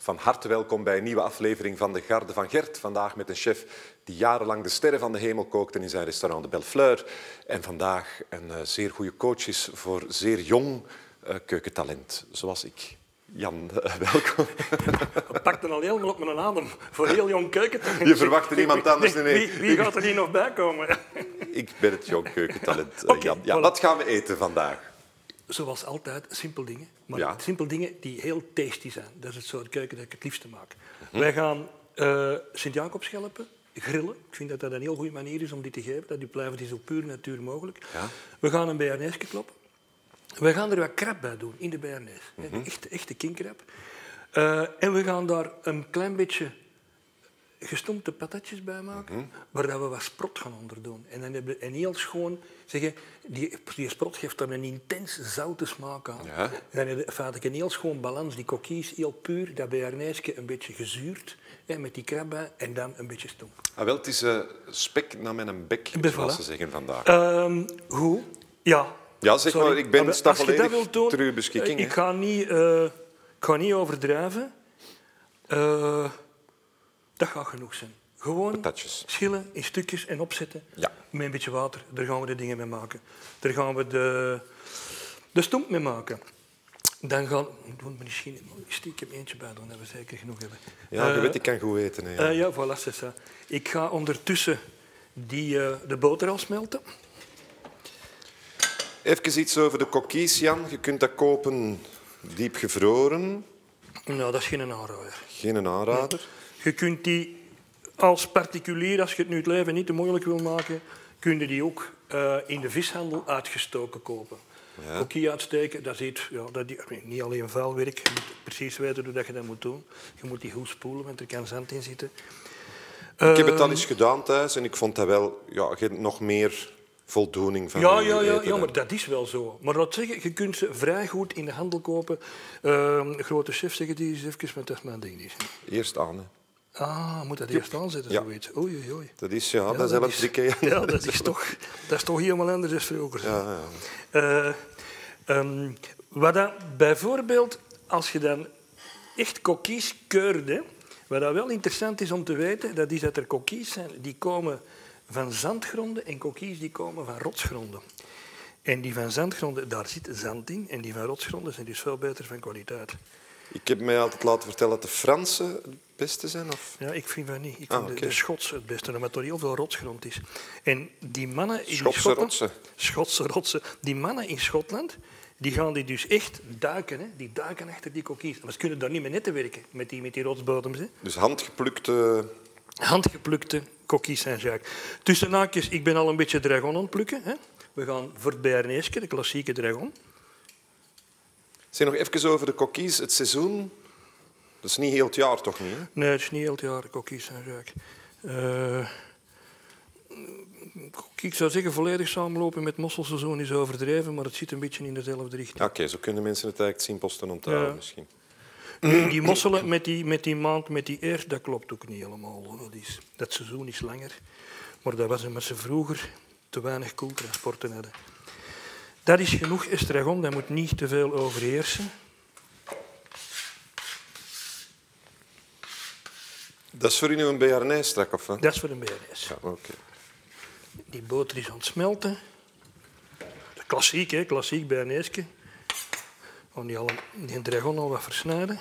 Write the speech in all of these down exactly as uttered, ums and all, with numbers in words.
van harte welkom bij een nieuwe aflevering van de Garde van Gert. Vandaag met een chef die jarenlang de sterren van de hemel kookte in zijn restaurant de Bellefleur. En vandaag een uh, zeer goede coach is voor zeer jong uh, keukentalent, zoals ik. Jan, uh, welkom. Dat pakt dan al helemaal op mijn adem voor heel jong keukentalent. Je verwacht er niemand anders. Nee, nee. Wie, wie gaat er hier nog bij komen? Ik ben het jong keukentalent, uh, Okay, Jan. Ja, voilà. Wat gaan we eten vandaag? Zoals altijd, simpel dingen. Maar Ja. simpel dingen die heel tasty zijn. Dat is het soort keuken dat ik het liefste maak. Mm-hmm. Wij gaan uh, Sint-Jacobsschelpen grillen. Ik vind dat dat een heel goede manier is om die te geven. Dat die blijven die zo puur natuur mogelijk. Ja. We gaan een bearnaise kloppen. We gaan er wat krab bij doen in de bearnaise. Mm-hmm. Echte, echte kinkrab. Uh, en we gaan daar een klein beetje gestompte patatjes bij maken, mm-hmm. waar we wat sprot gaan onder doen. En dan hebben we een heel schoon... Zeggen, die, die sprot geeft dan een intens zoute smaak aan. Ja. En dan heb je feitelijk een heel schoon balans. Die coquille heel puur, dat bearnaise een beetje gezuurd, hè, met die krab bij, en dan een beetje stomp. Ah, wel, het is uh, spek naar mijn bek, zoals ze zeggen vandaag. Um, hoe? Ja. Ja, zeg Sorry. maar, ik ben Maar sta als je volledig dat wilt doen, ter uw beschikking. Uh, ik, ga niet, uh, ik ga niet overdrijven. Uh, dat gaat genoeg zijn. Gewoon Patatjes. schillen in stukjes en opzetten. Ja. Met een beetje water. Daar gaan we de dingen mee maken. Daar gaan we de, de stomp mee maken. Dan gaan... Ik doe misschien stiekem eentje bij doen, dat we zeker genoeg hebben. Ja, je uh, weet, ik kan goed eten. Hè, ja, uh, ja, voilà, c'est ça. Ik ga ondertussen die, uh, de boter al smelten. Even iets over de coquilles, Jan. Je kunt dat kopen diep gevroren. Nou, dat is geen aanrader. Geen aanrader. Je kunt die als particulier, als je het nu het leven niet te moeilijk wil maken, kun je die ook uh, in de vishandel uitgestoken kopen. Ja. Coquille uitsteken, dat is iets, ja, dat is niet alleen vuilwerk. Je moet precies weten hoe je dat moet doen. Je moet die goed spoelen, want er kan zand in zitten. Ik heb het al eens gedaan thuis en ik vond dat wel ja, nog meer voldoening van ja, ja, ja, eten. Ja, maar dat is wel zo. Maar laat zeggen, je kunt ze vrij goed in de handel kopen. Uh, grote chef zeggen die eens even, maar dat is mijn ding niet. Eerst aan, hè. Ah, moet dat eerst aanzetten, ja. zoiets. Oei, oei, oei. Dat is, ja, ja dat is elektriek. Ja, dat is, toch, dat is toch helemaal anders dan vroeger. Ja, ja. Uh, um, wat dat bijvoorbeeld, als je dan echt coquilles keurt, hè, wat dat wel interessant is om te weten, dat is dat er coquilles zijn die komen van zandgronden en coquilles die komen van rotsgronden. En die van zandgronden, daar zit zand in, en die van rotsgronden zijn dus veel beter van kwaliteit. Ik heb mij altijd laten vertellen dat de Fransen het beste zijn. Of? Ja, ik vind dat niet. Ik vind ah, okay. okay. de, de Schotse het beste, omdat er heel veel rotsgrond is. En die mannen in Schotse Schotland, rotsen. Schotse rotsen. Die mannen in Schotland, die gaan die dus echt duiken. Hè? Die duiken achter die coquilles. Maar ze kunnen daar niet mee netten werken, met die, met die rotsbodems. Hè? Dus handgeplukte... Handgeplukte coquilles Saint-Jacques. Tussen haakjes, ik ben al een beetje dragon aan het plukken. Hè? We gaan voor het bearnaise, de klassieke dragon. Zeg nog even over de coquilles. Het seizoen, dat is niet heel het jaar, toch niet? Hè? Nee, het is niet heel het jaar, coquilles Saint-Jacques. Uh, ik zou zeggen, volledig samenlopen met mosselseizoen is overdreven, maar het zit een beetje in dezelfde richting. Oké, okay, zo kunnen mensen het eigenlijk simpelst onthouden, ja. misschien. Die, die mosselen met die, met die maand, met die eer, dat klopt ook niet helemaal. Dat, is, dat seizoen is langer. Maar dat was omdat ze vroeger te weinig koeltransporten hadden. Dat is genoeg estragon, dat moet niet te veel overheersen. Dat is voor u een bearnaise strak, of wat? Dat is voor een bearnaise. Ja, okay. Die boter is aan het smelten. Klassiek, hè? Klassiek bearnaise. We gaan die, al, die dragon al wat versnijden.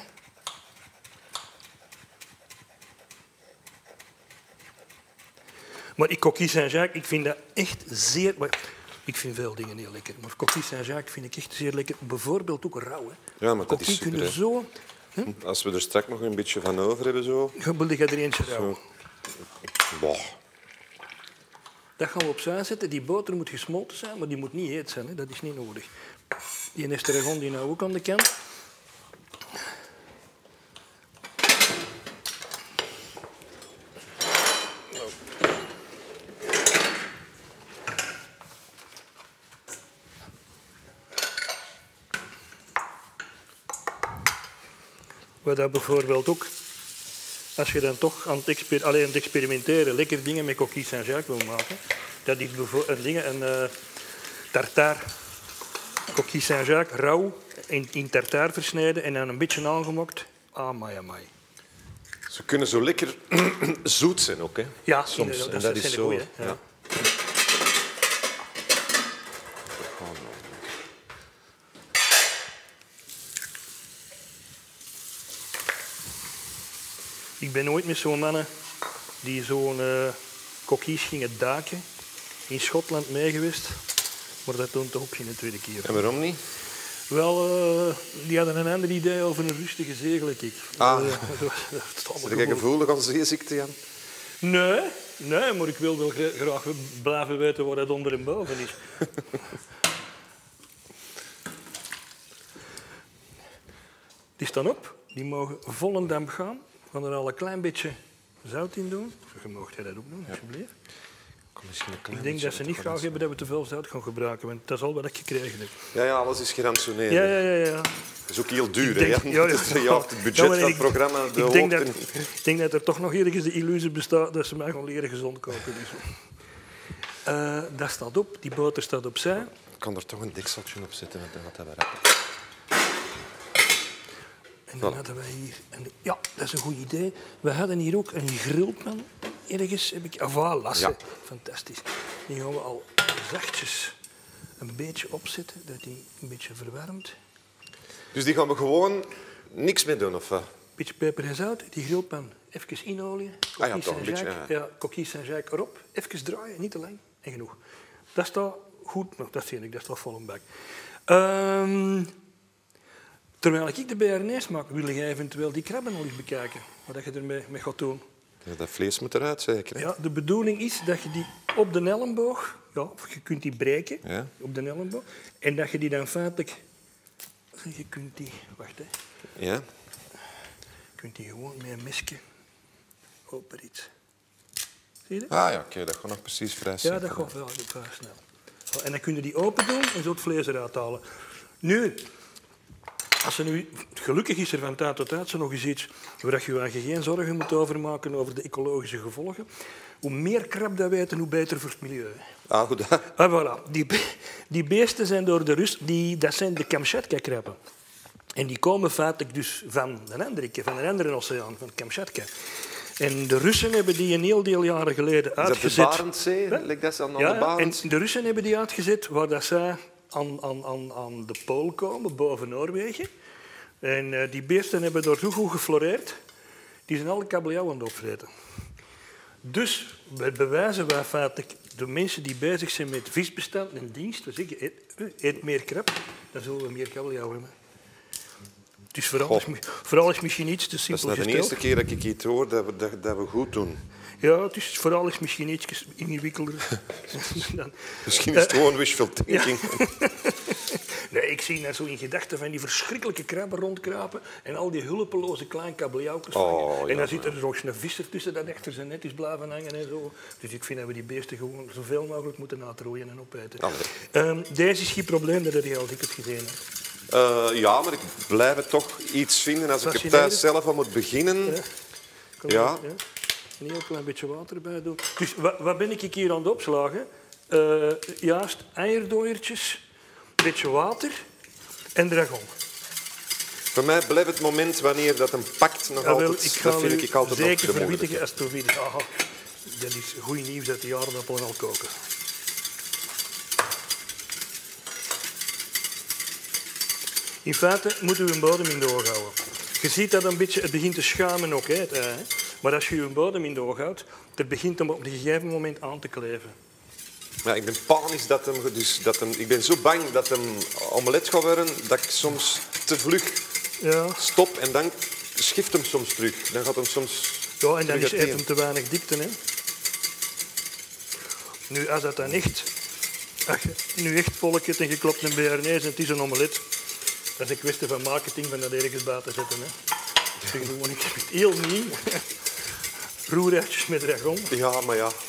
Maar die coquille Saint-Jacques, ik vind dat echt zeer... Ik vind veel dingen heel lekker, maar coquille Saint-Jacques vind ik echt zeer lekker. Bijvoorbeeld ook rauw. Hè. Ja, maar dat is super, kunnen zo... Hè? Als we er straks nog een beetje van over hebben, zo... Wil je er eentje rauw? Boah. Dat gaan we opzij zetten. Die boter moet gesmolten zijn, maar die moet niet heet zijn. Hè. Dat is niet nodig. Die estragon die nou ook aan de kant. Wat dat bijvoorbeeld ook, als je dan toch aan het, exper alleen aan het experimenteren lekker dingen met coquille Saint-Jacques wil maken, dat is bijvoorbeeld een, een uh, tartare. Coquille Saint-Jacques rauw in, in tartare versnijden en dan een beetje aangemokt. Amai, amai. Ze kunnen zo lekker zoet zijn ook, hè? Ja, soms. Dat, en dat, dat dat is zijn zo. de goeie, hè. Ja. Ja. Ik ben nooit met zo'n mannen die zo'n uh, coquilles gingen daken in Schotland mee geweest. Maar dat toont toch ook geen tweede keer. En waarom niet? Wel, uh, die hadden een ander idee over een rustige zee, gelijk ik. Ah. Uh, Zit jij gevoelig aan zeeziekte, Jan? Nee, nee, maar ik wil wel graag blijven weten waar dat onder en boven is. Die staan op, die mogen vol een damp gaan. We gaan er al een klein beetje zout in doen. Je mag jij dat ook doen, alsjeblieft. Ik denk dat ze niet graag hebben dat we te veel zout gaan gebruiken, want dat is al wat ik gekregen heb. Ja, ja, alles is gerantsoneerd. Ja, ja, ja, ja. Dat is ook heel duur, denk, hè? ja, ja. Dus je houdt het budget ja, van het ik, programma de ik denk, hoogte. dat, ik denk dat er toch nog ergens de illusie bestaat dat ze mij gaan leren gezond koken. Dus. Uh, dat staat op, die boter staat opzij. Ik kan er toch een dekseltje op zetten, want dan gaat dat wel rap. En dan hadden wij hier... Een, ja, dat is een goed idee. We hadden hier ook een grillpan. Ergens heb ik... Ah, voilà, ja. Fantastisch. Die gaan we al zachtjes een beetje opzetten, dat die een beetje verwarmt. Dus die gaan we gewoon niks mee doen, of wat? Beetje peper en zout, die grillpan even inolie. Ah ja, toch een beetje. Ja, ja coquilles Saint-Jacques erop. Even draaien, niet te lang en genoeg. Dat staat goed, nog, dat zie ik, dat staat vol een bak. Um, terwijl ik de bearnaise maak, wil jij eventueel die krabben nog eens bekijken. Wat je ermee mee gaat doen. Ja, dat vlees moet eruit, zeker. Hè? Ja, de bedoeling is dat je die op de elleboog, ja, of je kunt die breken ja. op de elleboog, en dat je die dan feitelijk, je kunt die, wacht hè, ja. je kunt die gewoon met een mesje open iets. Zie je dat? Ah ja, oké, okay, dat gaat nog precies vrij snel. Ja, dat gaat wel vrij snel. En dan kun je die open doen en zo het vlees eruit halen. Nu, als je nu, gelukkig is er van tijd tot tijd zo nog eens iets waar je je geen zorgen moet over maken over de ecologische gevolgen. Hoe meer krab dat weten, hoe beter voor het milieu. Ah, goed. Ah, voilà. Die, die beesten zijn door de Rus, die, dat zijn de Kamchatka-krabben. En die komen feitelijk dus van een andere, van een andere oceaan, van Kamchatka. En de Russen hebben die een heel deel jaren geleden uitgezet. Is dat de Barentszee? Lijkt dat aan ja, de Barents? En de Russen hebben die uitgezet waar dat zij aan, aan, aan, aan de Pool komen, boven Noorwegen. En uh, die beesten hebben daar zo goed gefloreerd, die zijn alle kabeljauw aan het opvreten. Dus wij bewijzen wij feitelijk de mensen die bezig zijn met visbestand en dienst, dus ik eet, eet meer krab, dan zullen we meer kabeljauw hebben. Dus vooral is, vooral is misschien iets te simpel gesteld. Dat is gesteld. de eerste keer dat ik iets hoor dat we, dat, dat we goed doen. Ja, het is vooral is misschien iets ingewikkelder. dan, misschien is het uh, gewoon wishful thinking. Ja. Nee, ik zie net zo in gedachten van die verschrikkelijke krabben rondkrapen en al die hulpeloze kleine kabeljauwtjes. Oh, en ja, dan zit er nog een visser tussen dat achter zijn net is blijven hangen en zo. Dus ik vind dat we die beesten gewoon zoveel mogelijk moeten uitrooien en opeten. Um, deze is geen probleem, dat heb je al dikwijls gezien. Uh, ja, maar ik blijf het toch iets vinden als ik er thuis zelf aan moet beginnen. Ja. Ja. ja. Een heel klein beetje water bij doen. Dus wat, wat ben ik hier aan het opslagen? Uh, juist eierdooiertjes, een beetje water en dragon. Voor mij blijft het moment wanneer dat een pakt nog ja, wel, altijd, ik dat vind ik altijd nog zeker de verwittigen als het zo is. Aha, dat is goed nieuws dat de aardappelen al koken. In feite moeten we een bodem in de oog houden. Je ziet dat een beetje, het begint te schuimen ook, hè, het ei. Maar als je je bodem in de oog houdt, het begint hem op een gegeven moment aan te kleven. Ja, ik ben panisch dat hem, dus dat hem, ik ben zo bang dat hem omelet gaat worden dat ik soms te vlug ja. stop en dan schift hem soms terug. Dan gaat hem soms. Ja, en dan is hem te weinig dikte, hè. Nu, als dat dan echt, als je nu echt volk hebt en geklopt een bearnaise en het is een omelet, dat is een kwestie van marketing van dat ergens buiten zetten, hè. Dus gewoon, ik heb het heel nieuw. Roeruitjes met dragon. Ja, maar ja.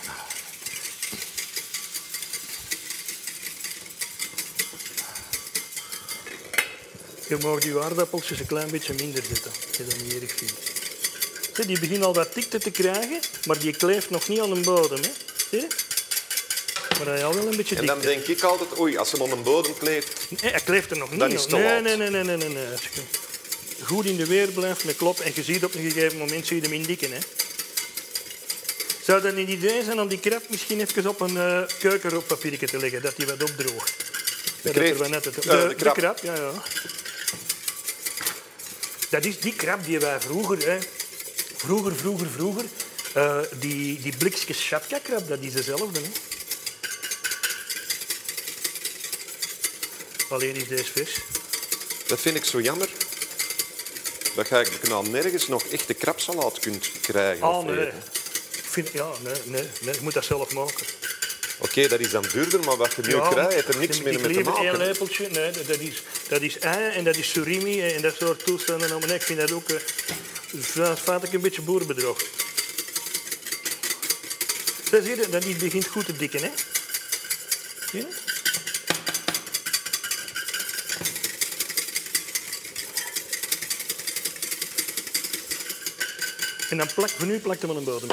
Je mag die aardappeltjes een klein beetje minder zetten, als je dat niet erg vindt. Die beginnen al wat dikte te krijgen, maar die kleeft nog niet aan de bodem. Hè. Zie je? Maar hij al wel een beetje dikte. En dan denk ik altijd, oei, als hem aan de bodem kleeft... Nee, hij kleeft er nog niet. Dan is het te nee, laat. nee, nee, nee, nee, nee, nee. goed in de weer blijft met klop en je ziet op een gegeven moment zie je hem indikken. Hè. Zou dat een idee zijn om die krab misschien even op een uh, keukenrooppapiertje te leggen, dat die wat opdroogt? De, ja, kreeft, dat net het, de, uh, de, krab. de krab. Ja, ja. Dat is die krab die wij vroeger, hè, vroeger, vroeger, vroeger, uh, die, die blikjes shatka-krab, dat is dezelfde. Hè. Alleen is deze vis. Dat vind ik zo jammer. Dat je eigenlijk nou nergens nog echte krabsalaat kunt krijgen. Oh, nee. Ik vind, ja, nee, nee, nee, je moet dat zelf maken. Oké, okay, dat is dan duurder, maar wat je nu ja, krijgt, heeft er niks meer mee te maken. Een lepeltje, nee, dat is, dat is ei en dat is surimi en dat soort toestanden. Nou, nee, ik vind dat ook uh, vaak een beetje boerenbedrog. Dat zie je, dat begint goed te dikken, hè? Zie je? En dan plak, voor nu plakt hem aan een bodem.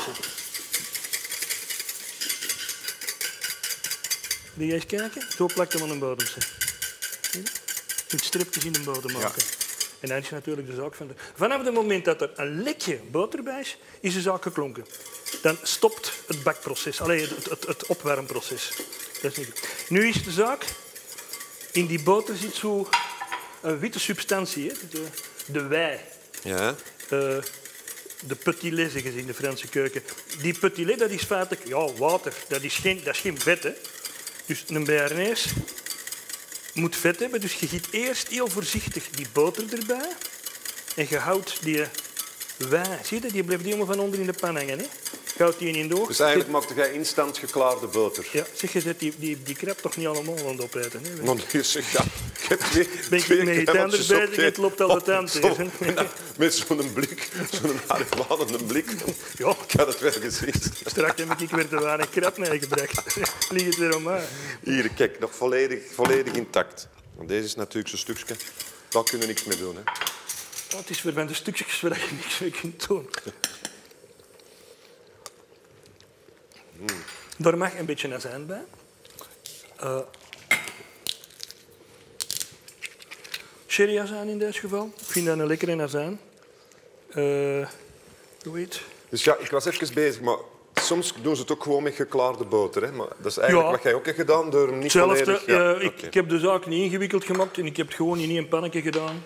Wil jij eens kijken? Zo plakt hem aan een bodem. Je moet stripjes in de bodem maken. Ja. En dan is natuurlijk de zaak van de... Vanaf het moment dat er een lekje boter bij is, is de zaak geklonken. Dan stopt het bakproces, allee, het, het, het opwarmproces. Dat is niet goed. Nu is de zaak... In die boter zit zo een witte substantie, hè? De, de wei. Ja. Uh, de petit lait, zeggen ze in de Franse keuken. Die petit lait, dat is feitelijk ja, water. Dat is geen, dat is geen vet, hè. Dus een Béarnaise moet vet hebben. Dus je giet eerst heel voorzichtig die boter erbij. En je houdt die wei. Zie je dat? Die blijft helemaal van onder in de pan hangen, hè. Je houdt die in de oog. Dus eigenlijk maakte jij instant geklaarde boter. Ja, zeg, je zet die, die, die krab toch niet allemaal aan het opeten, hè. Maar nu zeg ja, ik heb twee, ben ik twee met je tanders bezig en het loopt al de tand tegen. Met zo'n blik, zo'n aardwanende blik. Ja. Ik had het wel gezien. Straks heb ik weer te weinig krab meegebracht. Ligt het weer om aan. Hier, kijk, nog volledig, volledig intact. Want deze is natuurlijk zo'n stukje. Daar kunnen we niks mee doen. Hè. Oh, het is weer van de stukjes waar je niks mee kunt doen. Hmm. Daar mag een beetje azijn bij. Uh, Sherry-azijn in dit geval. Ik vind dat een lekkere azijn. Uh, hoe heet? Dus ja, ik was even bezig, maar soms doen ze het ook gewoon met geklaarde boter. Hè? Maar dat is eigenlijk ja. wat jij ook hebt gedaan door hem niet Hetzelfde, volledig... Ja, uh, ik, okay. ik heb de zaak niet ingewikkeld gemaakt en ik heb het gewoon in één pannetje gedaan.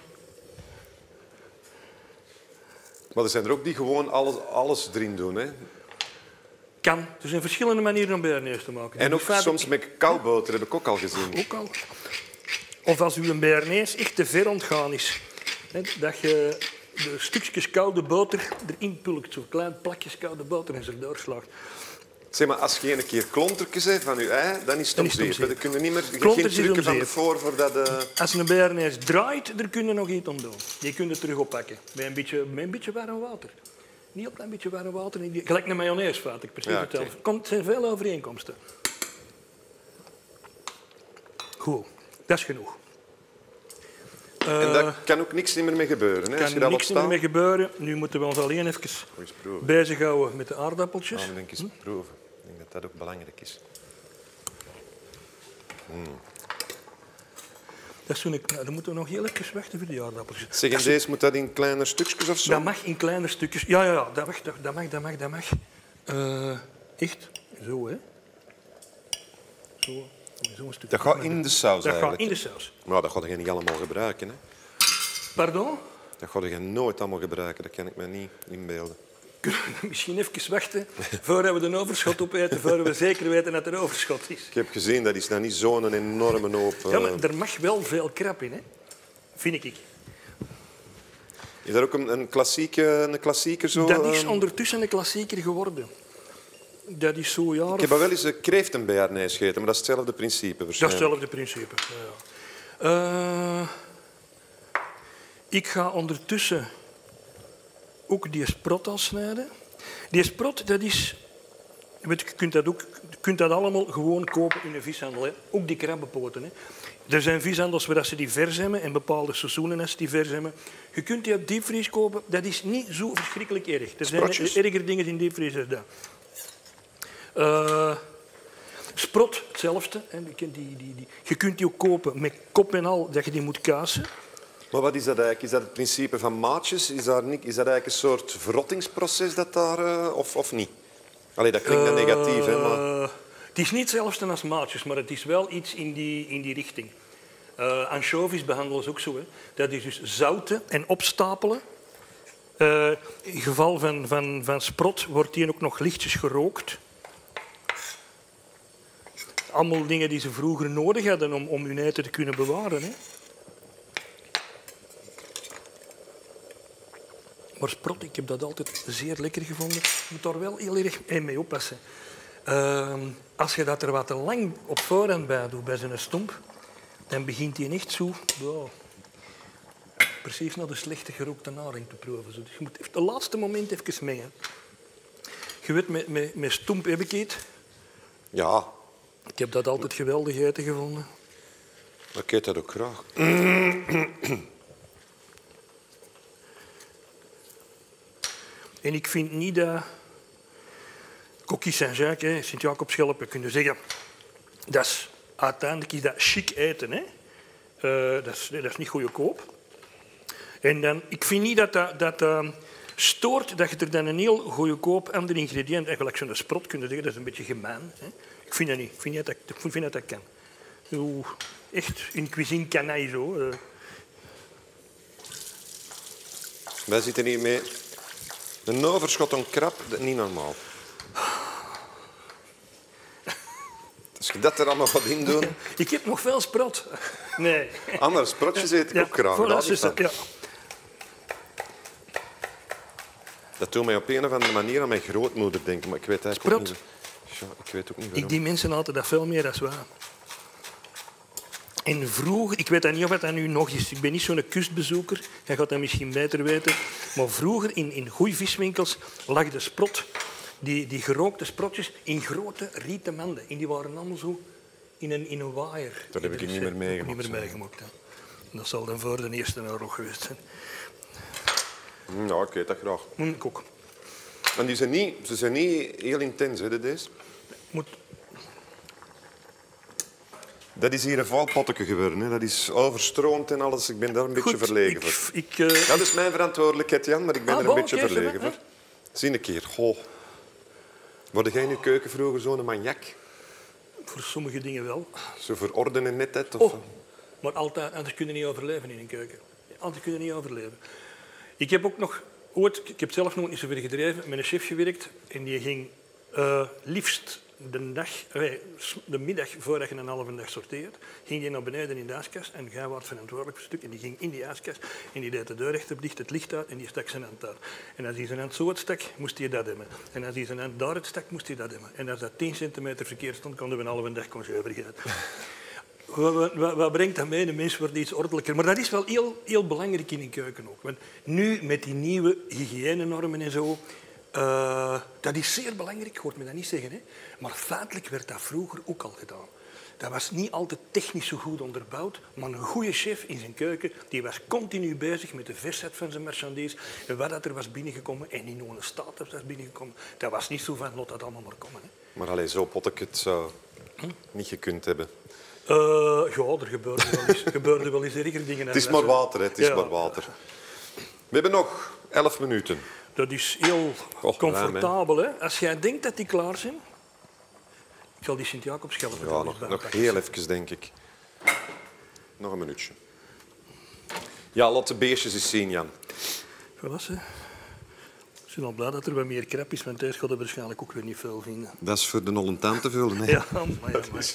Maar er zijn er ook die gewoon alles, alles erin doen. Hè? Kan. Er zijn verschillende manieren om Béarnaise te maken. En ook soms ik... met koudboter heb ik ook al gezien. Ook al. Of als uw Béarnaise echt te ver ontgaan is. Hè, dat je de stukjes koude boter erin pulkt. Zo klein plakjes koude boter en ze erdoor slaagt. Zeg maar, als je een keer klontertjes hebt van je ei, dan is het om zeep. Dan kun je niet meer geen drukken van tevoren voor dat... Uh... Als een Béarnaise draait, daar kun je nog iets om doen. Die kun je terug oppakken. Met een beetje, met een beetje warm water. Niet op een beetje warm water. Gelijk een mayonaise, vaat ik precies ja, okay. Het zijn veel overeenkomsten. Goed, dat is genoeg. Uh, en daar kan ook niks meer mee gebeuren. Hè, kan als je dat niks meer mee gebeuren. Nu moeten we ons alleen even bezighouden met de aardappeltjes. Nou, denk eens hm? proeven. Ik denk dat dat ook belangrijk is. Mm. Dat is toen ik, nou, dan moeten we nog heel even wachten voor die aardappeltjes. Zeg, en deze moet dat in kleine stukjes of zo? Dat mag in kleine stukjes. Ja, ja, ja, dat mag, dat, dat mag, dat mag. Dat mag. Uh, echt? Zo, hè? Zo. Zo een stuk. Dat gaat in de saus dat eigenlijk. Dat gaat in de saus. Maar dat ga je niet allemaal gebruiken, hè? Pardon? Dat ga je nooit allemaal gebruiken. Dat kan ik me niet inbeelden. Kunnen we misschien even wachten voordat we de overschot opeten, voordat we zeker weten dat er overschot is. Ik heb gezien, dat is nou niet zo'n enorme hoop... Uh... Ja, maar er mag wel veel krap in, hè? Vind ik. Is dat ook een, een, klassieke, een klassieker zo? Dat is ondertussen een klassieker geworden. Dat is zo jaar... Ik heb al wel eens een kreeft en Béarnaise gegeten, maar dat is hetzelfde principe Dat is hetzelfde principe, ja. Uh, ik ga ondertussen ook die sprot al snijden. Die sprot, dat is... Weet, je, kunt dat ook, je kunt dat allemaal gewoon kopen in een vishandel. Hè. Ook die krabbenpoten. Hè. Er zijn vishandels waar ze die vers hebben en bepaalde seizoenen als ze die vers hebben. Je kunt die op diepvries kopen. Dat is niet zo verschrikkelijk erg. Er zijn Sprotjes. erger dingen in diepvries dan dat. Uh, sprot, hetzelfde. Hè. Die, die, die, die. Je kunt die ook kopen met kop en al, dat je die moet kazen. Maar wat is dat eigenlijk? Is dat het principe van maatjes? Is, daar niet, is dat eigenlijk een soort verrottingsproces dat daar, uh, of, of niet? Allee, dat klinkt dan Uh, negatief, hè? Maar... Het is niet hetzelfde als maatjes, maar het is wel iets in die, in die richting. Uh, anchovies behandelen ze ook zo. Hè. Dat is dus zouten en opstapelen. Uh, in geval van, van, van sprot wordt die ook nog lichtjes gerookt. Allemaal dingen die ze vroeger nodig hadden om, om hun eten te kunnen bewaren. Hè. Maar sprot, ik heb dat altijd zeer lekker gevonden. Je moet daar wel heel erg mee oppassen. Uh, als je dat er wat te lang op voorhand bij doet, bij zijn stomp, dan begint hij echt zo... Wow, precies naar de slechte gerookte naring te proeven. Dus je moet even, het laatste moment even mee. Hè. Je weet, met, met, met stomp heb ik het. Ja. Ik heb dat altijd geweldig eten gevonden. Ik eet dat ook graag. En ik vind niet dat... Coquille Saint-Jacques, Sint-Jacobschelpen, kunnen zeggen... Dat is, uiteindelijk is dat chic eten. Hè? Uh, dat, is, dat is niet goedkoop. En dan, ik vind niet dat dat, dat uh, stoort dat je er dan een heel goedkoop ander ingrediënt... Eigenlijk zo'n sprot kunnen zeggen, dat is een beetje gemeen. Hè? Ik vind dat niet. Ik vind dat dat, ik vind dat, dat kan. Oeh, echt, in cuisine canaille zo. Uh. Wij zitten hier mee... Een overschot aan krab, dat is niet normaal. Als je dat er allemaal gaat in doen... Ik heb nog veel sprot. Nee. Andere sprotjes eet ik ja, ook graag. Dat, is dat, ja. Dat doet mij op een of andere manier aan mijn grootmoeder denken, maar ik weet eigenlijk ook niet... Ja, ik weet ook niet waarom. Ik, die mensen hadden dat veel meer als wij. En vroeger, ik weet niet of het dat nu nog is, ik ben niet zo'n kustbezoeker, jij gaat dat misschien beter weten, maar vroeger in, in goeie viswinkels lag de sprot, die, die gerookte sprotjes, in grote rieten manden. En die waren allemaal zo in een, in een waaier. Dat heb ik niet meer meegemaakt. Niet meer meegemaakt, hè. Dat zal dan voor de Eerste Oorlog geweest zijn. Ja, ik eet dat graag. Moet ik ook. En die zijn niet, ze zijn niet heel intens, hè, deze. Moet... Dat is hier een valpotteke geworden. Hè. Dat is overstroomd en alles. Ik ben daar een beetje Goed, verlegen ik, voor. Ik, uh... Dat is mijn verantwoordelijkheid, Jan, maar ik ben ah, er een bon, beetje okay, verlegen zo, voor. Zie een keer. Goh. Word jij in je keuken vroeger zo'n maniak? Voor sommige dingen wel. Zo voor orde en netheid? Of... Oh, maar altijd, anders kun je niet overleven in een keuken. Anders kun je niet overleven. Ik heb ook nog ooit, ik heb zelf nog niet zoveel gedreven, met een chef gewerkt en die ging uh, liefst de, dag, de middag voordat je een halve dag sorteert, ging die naar beneden in de ijskast en jij was verantwoordelijk voor het stuk en die ging in die ijskast en die deed de deur recht op dicht, het licht uit en die stak zijn hand daar. En als hij zijn hand zo het stak, moest hij dat hebben. En als hij zijn hand daar het stak, moest hij dat hebben. En als dat tien centimeter verkeerd stond, konden we een halve dag conserveren. Wat, wat, wat brengt dat mee? De mens wordt iets ordelijker. Maar dat is wel heel, heel belangrijk in een keuken ook. Want nu met die nieuwe hygiënenormen en zo, uh, dat is zeer belangrijk, ik hoort me dat niet zeggen. Hè? Maar feitelijk werd dat vroeger ook al gedaan. Dat was niet altijd technisch zo goed onderbouwd, maar een goede chef in zijn keuken die was continu bezig met de versheid van zijn marchandise en wat er was binnengekomen en in een staat dat was binnengekomen. Dat was niet zo van, laat dat allemaal maar komen. Hè? Maar alleen zo pot ik het zou hm? niet gekund hebben. Uh, ja, er gebeurde wel eens, gebeurde wel eens erger dingen. Het is maar water, hè. Het is ja. maar water. We hebben nog elf minuten. Dat is heel oh, comfortabel. Hè? Als jij denkt dat die klaar zijn... Ik zal die Sint-Jacobschelpen... Ja, nog, nog heel even, denk ik. Nog een minuutje. Ja, laat de beestjes eens zien, Jan. Voilà, hè. Ik ben al blij dat er wat meer krap is, want thuis gaat er waarschijnlijk ook weer niet veel vinden. Dat is voor de Nollentaan te vullen, hè? Ja, maar ja, maar.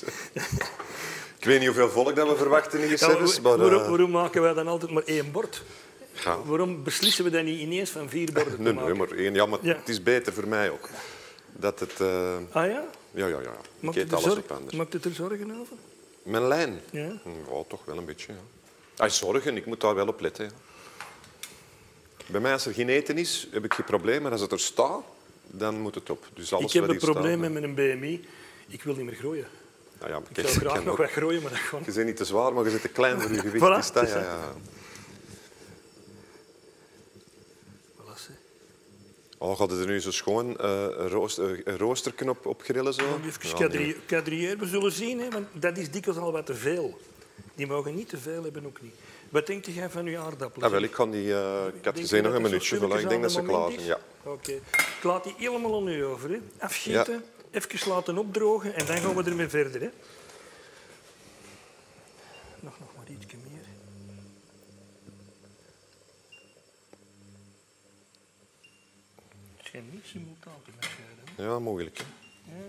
Ik weet niet hoeveel volk dat we verwachten in je ja, service, maar... Waarom, uh... waarom maken wij dan altijd maar één bord? Ja. Waarom beslissen we dat niet ineens van vier borden te nee, maken? Nee, maar één. Ja, maar ja. Het is beter voor mij ook. Dat het... Uh... Ah ja? Ja, ja, ja. Maakt ik eet alles zorg... op anders. Maakt het er zorgen over? Mijn lijn? Ja. Ja, toch wel een beetje, ja. Ah, zorgen, ik moet daar wel op letten, ja. Bij mij, als er geen eten is, heb ik geen probleem. Maar als het er staat, dan moet het op. Dus alles ik heb een probleem staat, met mijn B M I. Ik wil niet meer groeien. Nou ja, ik zou graag nog wat groeien, maar dat gewoon... Je bent niet te zwaar, maar je zit te klein voor je gewicht. Voilà, is dat, ja, ja. Voilà, oh, gaat het er nu zo schoon uh, een, rooster, een roosterken op, op grillen? Zo? Ja, even kadrieer, we zullen zien, hè, want dat is dikwijls al wat te veel. Die mogen niet te veel hebben, ook niet. Wat denk jij van uw aardappelen? Ah, wel, ik, kan die, uh, ik had Denk gezien je nog dat een dat minuutje. zo Voilà. Ik denk dat ze stilletjes aan klaar de zijn. moment Ja. Oké. Okay. Ik laat die helemaal aan u over. Hè. Afgieten, ja. Even laten opdrogen en dan gaan we ermee verder. Hè. Nog, nog maar ietsje meer. Het schijnt niet simultaan te marcheren. Ja, mogelijk. Hè? Ja.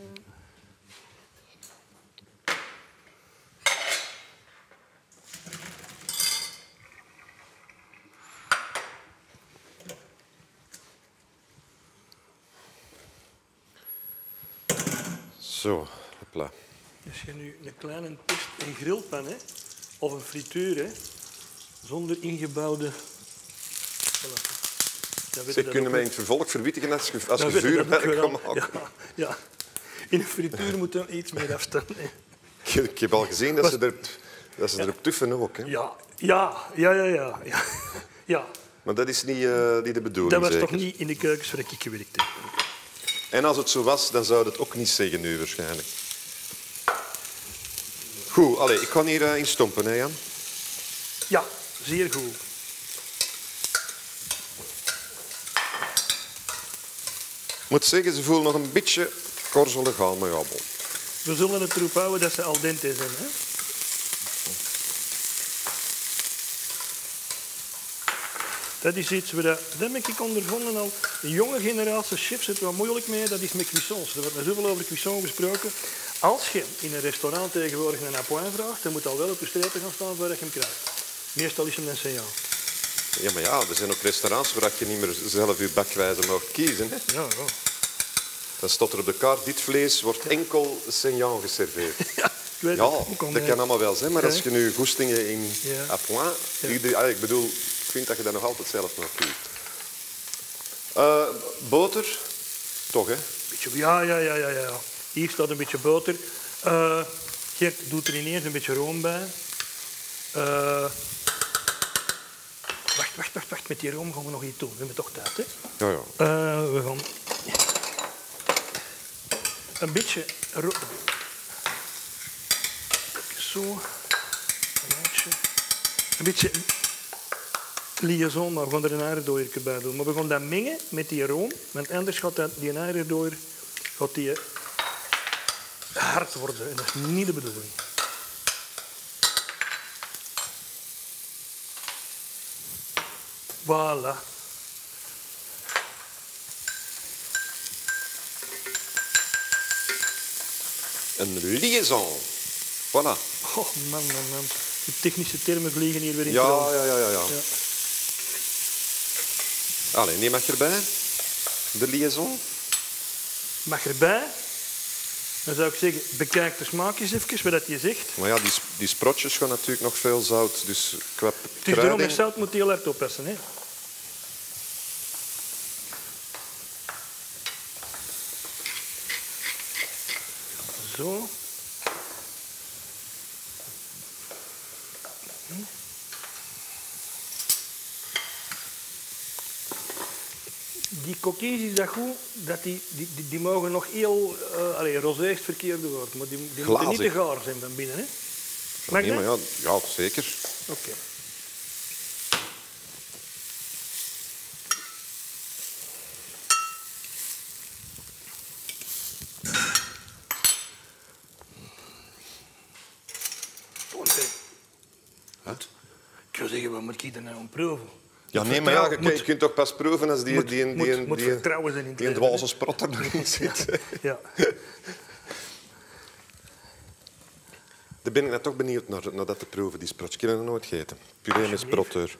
Zo, hopla. Als je nu een kleine test een grillpan hè, of een frituur hè, zonder ingebouwde. Voilà. Ze kunnen mij in het vervolg verwittigen als je, als je Dan weet je dat vuurwerk ook gaat wel. maken. Ja, ja. In een frituur moet er iets meer afstand. Hè. Ik, ik heb al gezien dat ze, er, dat ze Ja. erop tuffen ook. Hè. Ja, ja, ja, ja, ja. ja. ja. Maar dat is niet, uh, niet de bedoeling, Dat was zeker? toch niet in de keukens waar ik gewerkt heb. En als het zo was, dan zou het ook niet zeggen nu waarschijnlijk. Goed, allez, ik ga hier uh, in stompen, hè, Jan? Ja, zeer goed. Ik moet zeggen, ze voelen nog een beetje korzelig aan, maar ja, bon. We zullen het erop houden dat ze al dente zijn. Hè? Dat is iets waar dat heb ik ondervonden al. De jonge generatie chefs zit er wel moeilijk mee, dat is met cuissons. Er wordt er zoveel over cuisson gesproken. Als je in een restaurant tegenwoordig een appoint vraagt, dan moet al wel op de strepen gaan staan waar je hem krijgt. Meestal is hem een signaal. Ja, maar ja, er zijn ook restaurants waar je niet meer zelf je bakwijze mag kiezen. Hè. Ja, ja. Dan staat er op de kaart, dit vlees wordt enkel saignant geserveerd. Ja, ik weet Ja, het. Kom, dat eh, kan allemaal wel zijn, maar ja. als je nu goestingen in Ja. appoint... Ja. ieder- ah, ik bedoel, ik vind dat je dat nog altijd zelf mag kiezen. Uh, boter, toch hè? Beetje, ja, ja, ja, ja, ja. Hier staat een beetje boter. Uh, Gert doet er ineens een beetje room bij. Uh, wacht, wacht, wacht, wacht. Met die room gaan we nog iets doen. We hebben toch tijd, hè? Ja, ja. Uh, we gaan een beetje room. Zo. Een beetje. Een beetje liaison, maar we gaan er een aardooiertje bij doen. Maar we gaan dat mengen met die room, want anders gaat dat, die aardooier gaat die hard worden. En dat is niet de bedoeling. Voilà. Een liaison. Voilà. Oh, man, man, man. De technische termen vliegen hier weer in Ja, het rond. ja, ja, ja, ja. Ja. Allee, die mag erbij. De liaison. Mag erbij. Dan zou ik zeggen, bekijk de smaakjes even, wat je zegt. Maar ja, die, die sprotjes gaan natuurlijk nog veel zout. Dus qua Het is daarom kruiding... met zout moet je heel hard oppassen. Hè? Zo. Die coquilles is dat goed, dat die, die, die, die mogen nog heel... Uh, allee, rosé is het verkeerde woord, maar die, die moeten niet te gaar zijn van binnen. Hè? Mag nee, dat? maar ja, ja, zeker. Oké. Okay. Wat? Ik zou zeggen, wat moet ik er nou aan proeven? Ja, nee, maar ja, je, moet, je kunt toch pas proeven als die, moet, die, die, moet, die, moet die, vertrouwen zijn in het die een leven, dwaze sprot er nog in zit. Ja. Daar ben ik nou toch benieuwd naar, naar dat te proeven, die sprotjes. Ik heb dat nog nooit gegeten. Puree met sprotter.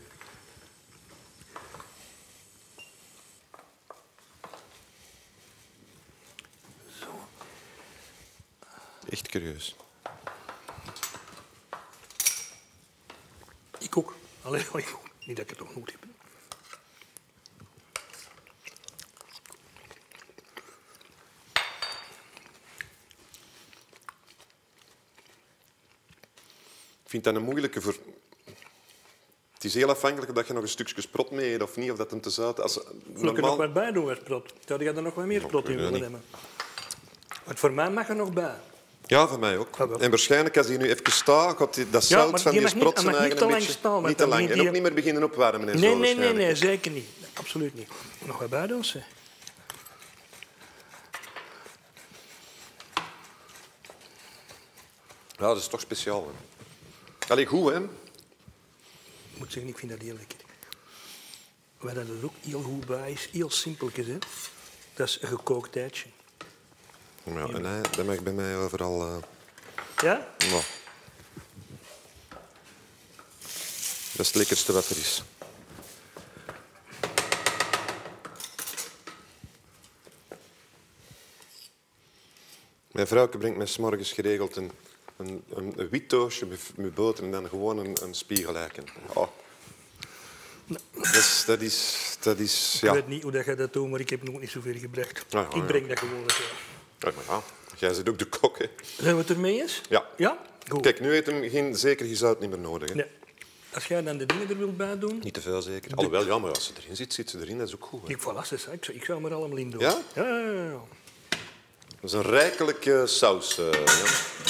Zo. Echt curieus. Ik ook. Allee, ik ook. Niet dat ik het nog nooit heb. Ik vind dat een moeilijke voor... Het is heel afhankelijk dat je nog een stukje sprot mee eet of niet, of dat hem te zout... Als, Wil ik er normaal... nog wat bij doen, met sprot? Zou je er nog wat meer sprot in willen nemen? Want voor mij mag er nog bij. Ja, van mij ook. Ah, en waarschijnlijk, als hij nu even staat, gaat die, dat Ja, zout maar van die die mag niet- sprotsen hij mag niet eigenlijk te een lang beetje... staan, want Niet te dan lang. begint En die- ook niet meer beginnen opwarmen en Nee, zo nee, nee, waarschijnlijk. nee, zeker niet. Absoluut niet. Nog wat bij ons, hè. Ja, dat is toch speciaal. Hè. Allee, goed, hè? Ik moet zeggen, ik vind dat heel lekker. Wat dat er ook heel goed bij is, heel simpeltjes, hè. Dat is een gekookt eitje. Ja, en hij, dat mag bij mij overal... Uh, Ja? nou. Dat is het lekkerste wat er is. Mijn vrouwke brengt mij 's morgens geregeld een, een, een, een wit toastje met, met boter en dan gewoon een, een spiegeleiken. Oh. Dat is... Dat is, dat is ja. Ik weet niet hoe dat jij dat doet, maar ik heb nog niet zoveel gebracht. Ja, ja, ik breng dat gewoon eens. Ja. Ja, maar ja, jij bent ook de kok, hè? Zijn we het ermee eens? Ja. Ja? Goed. Kijk, nu heeft hem geen zeker gezout niet meer nodig. Hè? Nee. Als jij dan de dingen er wilt bij doen... Niet te veel zeker. Alhoewel, ja, maar als ze erin zit, zit ze erin. Dat is ook goed. Hè? Ik, voilà, ze zei, ik, zou, ik zou er allemaal in doen. Ja? Ja, ja, ja, ja. Dat is een rijkelijke saus. Uh, ja.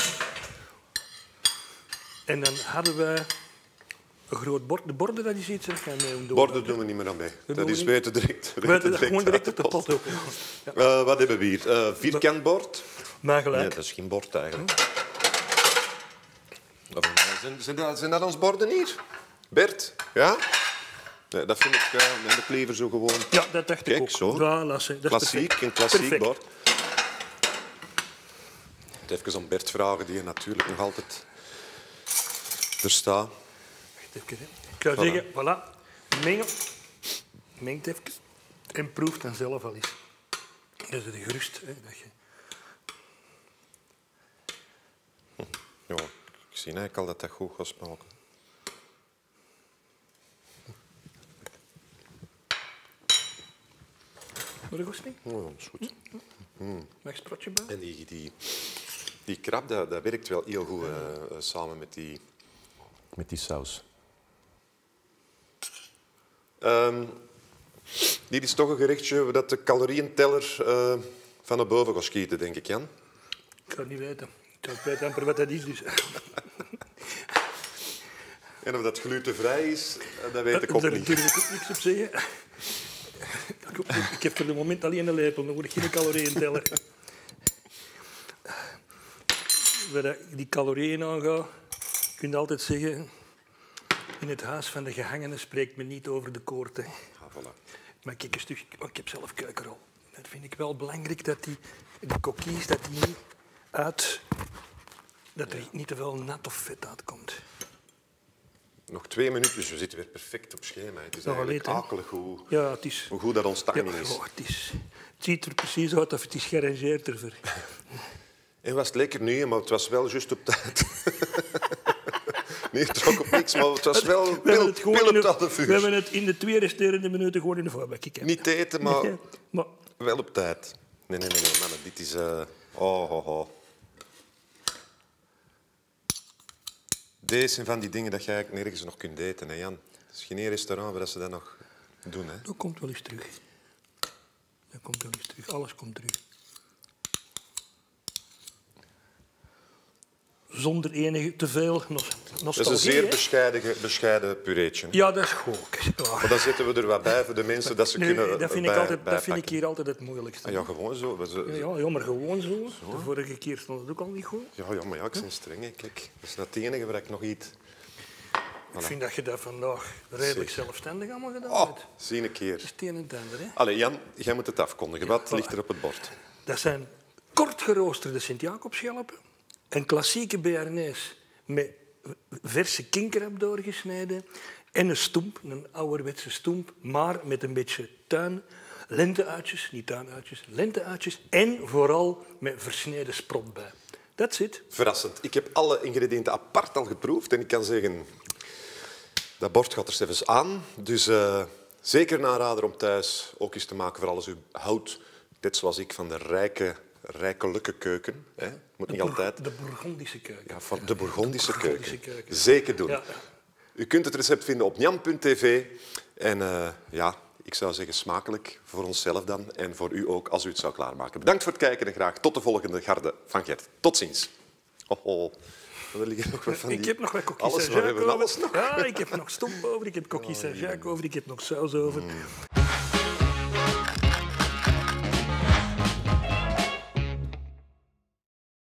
En dan hadden we een groot bord. De borden, dat is iets dat gaan mee doen. Borden doen we niet meer aan mee. doen Dat we is niet. beter direct. We hebben dat gewoon direct uit op de pot ook. Ja. Uh, wat hebben we hier? Uh, vierkant bord. Maar Nee, gelijk. dat is geen bord eigenlijk. Of, uh, zijn, zijn, dat, zijn dat ons borden hier? Bert? Ja? Nee, dat vind ik uh, met de klever zo gewoon. Ja, dat dacht ik Kijk, ook. zo. Voilà, dat is Klassiek, perfect. een klassiek Perfect. bord. Even aan Bert vragen, die je natuurlijk nog altijd er staat. Wacht even, hè. Ik zou Voilà. zeggen, voilà, mengen. Mengt even en proef dan zelf al eens. Dat is de gerust. Hè, dat je... Ja, ik zie eigenlijk al dat dat goed gaat smaken. Wat een goesting? Oh, dat is goed. Mag ik sprotje bij? En die, die, die krab, dat, dat werkt wel heel goed uh, uh, samen met die, met die saus. Um, dit is toch een gerechtje dat de calorieënteller uh, van naar boven gaat schieten, denk ik, Jan. Ik zou het niet weten. Ik zou het weten amper wat dat is, dus... En of dat glutenvrij is, dat weet ik ook Daar niet. durf ik ook niks op zeggen. Ik heb voor het moment alleen een lepel, dan word ik geen calorieën tellen. Waar die calorieën aangaan, kun je altijd zeggen... In het huis van de gehangenen spreekt men niet over de koord. Hè. Ah, voilà. Maar kijk een stukje... Oh, ik heb zelf keukenrol. Dat vind ik wel belangrijk, dat die, die coquilles dat die niet uit... Dat er niet te veel nat of vet uitkomt. Nog twee minuten, dus we zitten weer perfect op schema. Het is Nog eigenlijk alleen, hè? akelig hoe, Ja, het is... hoe goed dat ons Ja, timing is. oh, het is... Het ziet er precies uit of het is gearrangeerd ervoor. En was het lekker? Nee, maar het was wel juist op tijd. Nee, het trok op niks, maar het was wel We hebben pil, het gewoon pil in op de- dat We vuur. hebben het in de twee resterende minuten gewoon in de voorbak gekeken. Niet te eten, maar Nee, maar wel op tijd. Nee, nee, nee, nee mannen, dit is... Uh... Oh, oh, oh. Deze zijn van die dingen dat je eigenlijk nergens nog kunt eten, hè, Jan. Het is geen restaurant waar ze dat nog doen, hè. dat komt wel eens terug. Dat komt wel eens terug. Alles komt terug. Zonder enige te veel nos- nostalgie. Dat is een zeer hè? bescheiden, bescheiden pureetje. Hè. Ja, dat is goed. Ja. Maar dan zetten we er wat bij voor de mensen dat ze Nee, kunnen dat, vind ik bij, altijd, dat vind ik bijpakken. hier altijd het moeilijkste. Ah, ja, gewoon zo. We- ze- Ja, ja, maar gewoon zo. De vorige keer stond het ook al niet goed. Ja, ja, maar ja, ik ben streng. Hè. Kijk, dat is net het enige waar ik nog iets... Ik vind dat je dat vandaag redelijk Zeker. zelfstandig allemaal gedaan Oh, hebt. zie een keer. Dat is het een en het ander, hè. Allee, Jan, jij moet het afkondigen. Wat voilà. ligt er op het bord? Dat zijn kort geroosterde Sint-Jacobsschelpen, een klassieke béarnaise met verse kinkerab doorgesneden en een stoemp, een ouderwetse stoemp, maar met een beetje tuin, lenteuitjes, niet tuinuitjes, lenteuitjes en vooral met versneden sprot bij. That's it. Verrassend. Ik heb alle ingrediënten apart al geproefd en ik kan zeggen, dat bord gaat er zelfs aan. Dus uh, zeker een aanrader om thuis ook eens te maken voor alles u houdt, net zoals ik, van de rijke, rijkelijke keuken. Hè. Moet niet altijd. De Bourgondische keuken. Ja, van de Bourgondische Bourgondische keuken. keuken. Zeker doen. Ja. U kunt het recept vinden op njam punt tv. En uh, ja, ik zou zeggen smakelijk voor onszelf dan en voor u ook als u het zou klaarmaken. Bedankt voor het kijken en graag tot de volgende Garde van Gert. Tot ziens. Oh, oh. Er liggen nog wat van die... Ik heb nog wat coquille Alles, maar we Saint-Jacques hebben over. alles nog. Ja, ik heb nog stomp over, ik heb coquille Saint-Jacques over, ik heb nog saus over. Mm.